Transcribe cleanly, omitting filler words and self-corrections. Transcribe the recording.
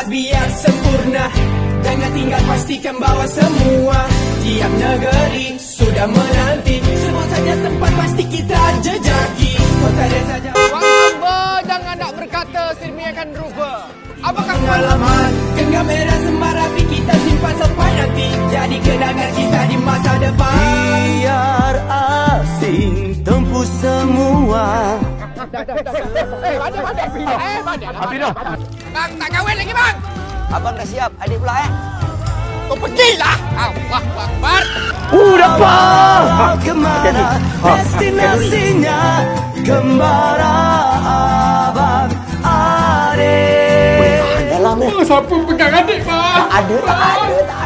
biar sempurna. Jangan tinggal, pastikan bawa semua. Tiap negeri sudah menanti. Sebut saja tempat, pasti kita jejaki. Kota desa Jawa. Wang hamba jangan nak berkata sirmi akan rubah. Apakah pengalaman genggam merah sembara api kita simpan sampai nanti. Jadi kenangan kita di masa depan. Biar asing tempuh semua. Mana? Bang, tak kahwin lagi bang. Abang dah siap, adik pula Kau pergilah. Allah Akbar. Dapat kemana destinasinya kembara abang adik. Siapa pegang adik bang? Tak ada.